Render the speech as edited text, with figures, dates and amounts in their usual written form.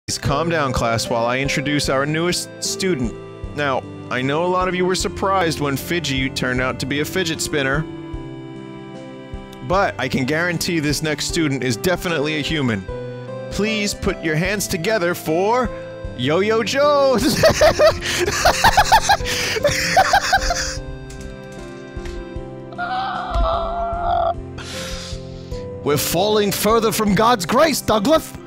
Calm down, class, while I introduce our newest student. Now, I know a lot of you were surprised when Fidgy turned out to be a fidget spinner. But I can guarantee this next student is definitely a human. Please put your hands together for Yo-Yo Joe! We're falling further from God's grace, Douglas!